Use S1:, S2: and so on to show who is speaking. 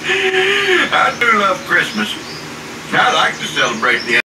S1: I do love Christmas. I like to celebrate the